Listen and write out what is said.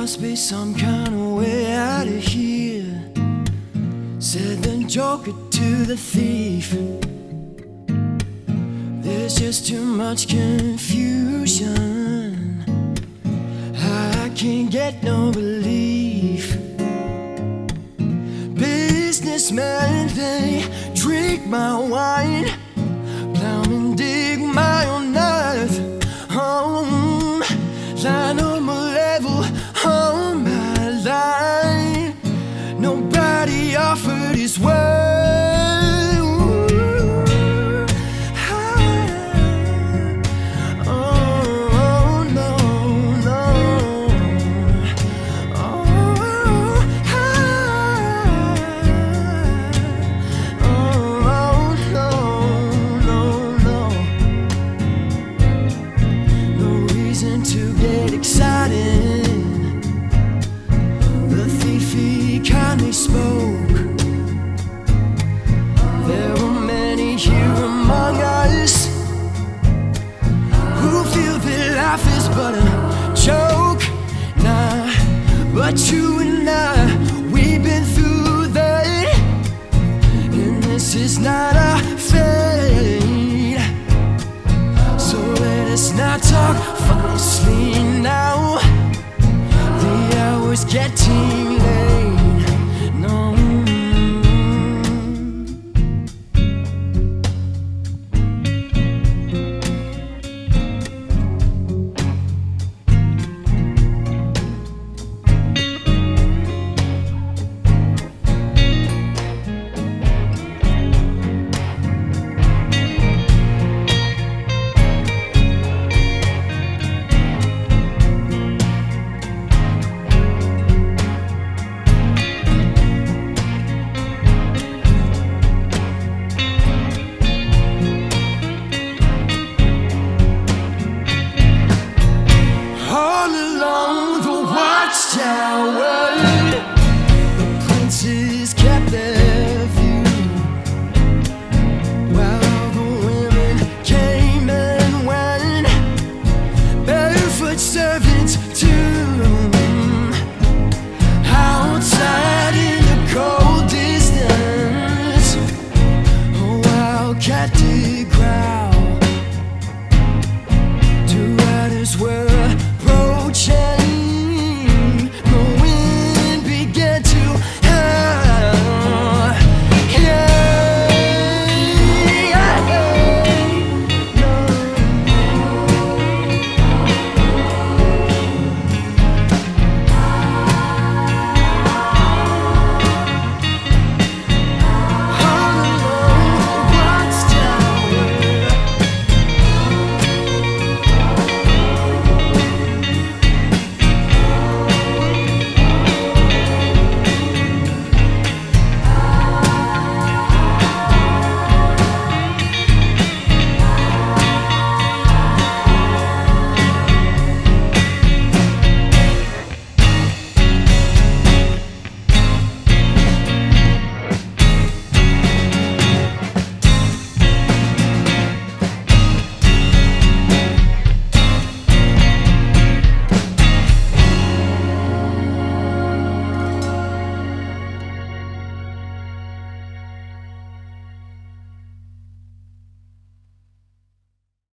must be some kind of way out of here, said the joker to the thief. There's just too much confusion, I can't get no relief. Businessmen, they drink my wine, plowmen dig my own knife. Line on my level, on my line. Nobody offered his word. But a joke, nah. But you and I, we've been through that, and this is not a fade. So let us not talk falsely now. The hour's getting late.